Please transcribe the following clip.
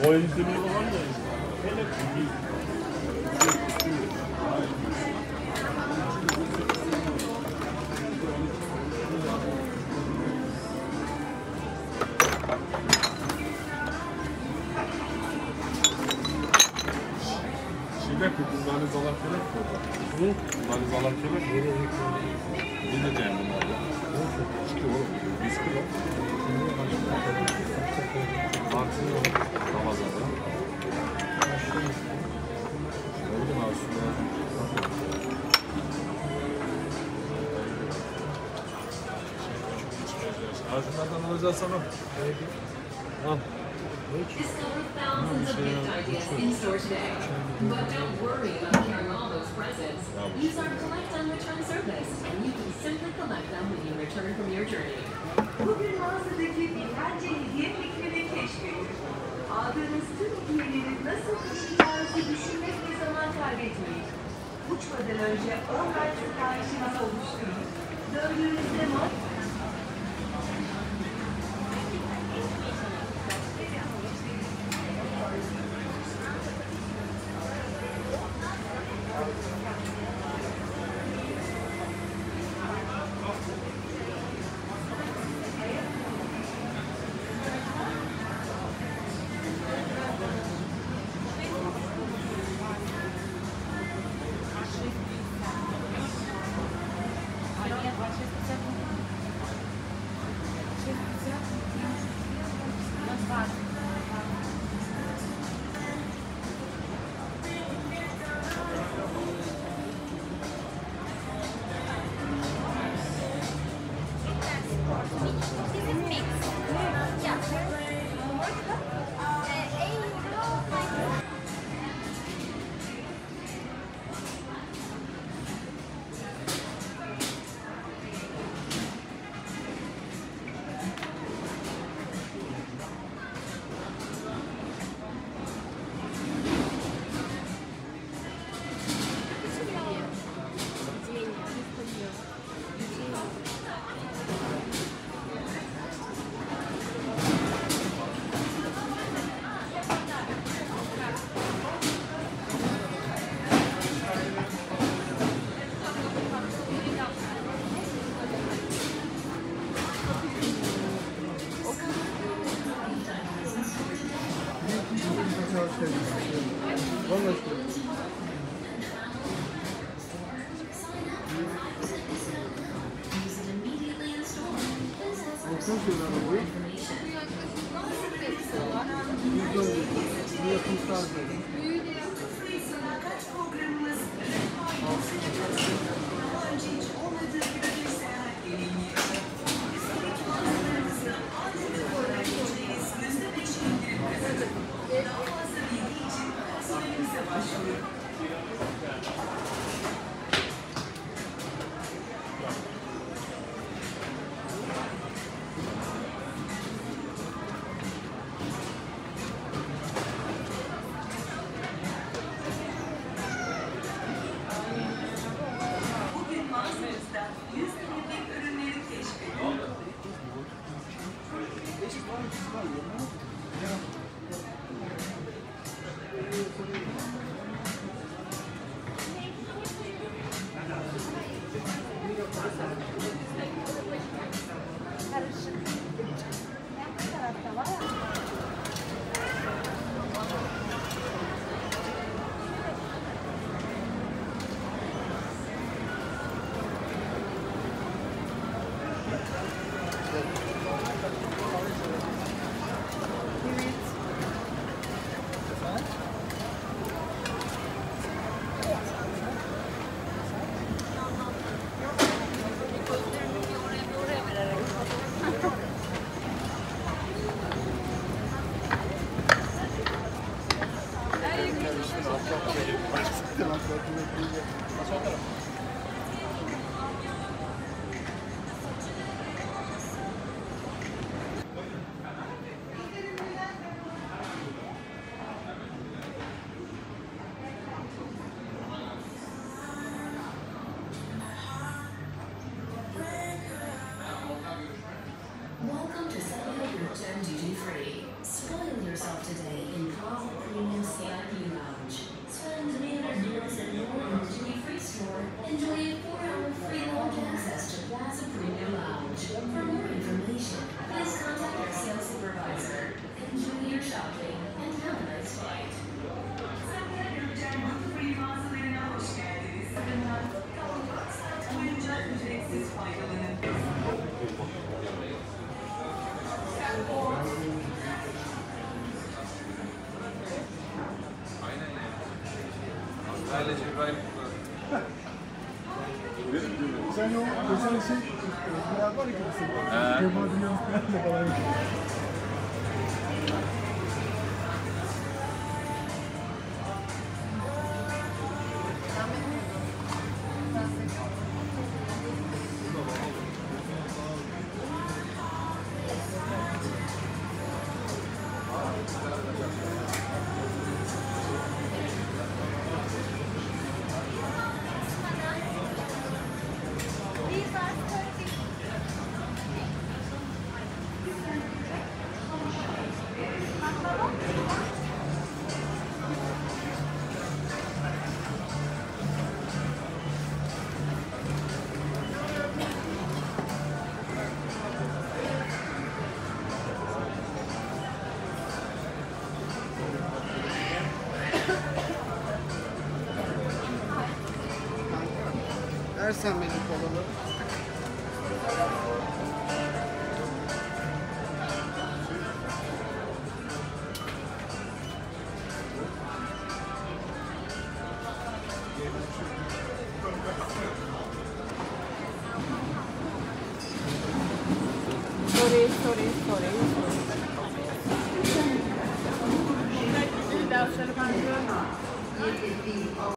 O izlemi var ya. Bunları zalar kelek mi? Hı? Bunları zalar kelek mi? Ne diyeceğim bunlarla? İşte oğlum, riski var. Baksın oğlum, Ramazan'da. Öyle mi aslında? Ağzından alacağız sana. Al. Discover thousands of gift ideas in store today. But don't worry about carrying all those presents. Use our collect and return service, and you can simply collect them when you return from your journey. Bugün mağazadaki binlerce hediye fikrini keşfedin. Aldığınız tüm hediyeleri nasıl taşıyacağınızı düşünmek ve zaman kaybetmeyin. Uçmadan önce online siparişinizi oluşturun. Döndüğünüzde not a 4-hour free lounge access to Plaza Premium Lounge. For more information, please contact our sales supervisor. Enjoy your shopping and have a nice flight. Free mağazalarına hoş geldiniz. Ürünler tam 4 saat boyunca ücretsiz faydalanın. Sen o mesela şey, beraber var ya kimse. Kemal Dünya'nın falan yapıyor. Versen benim kolalı. Sorry.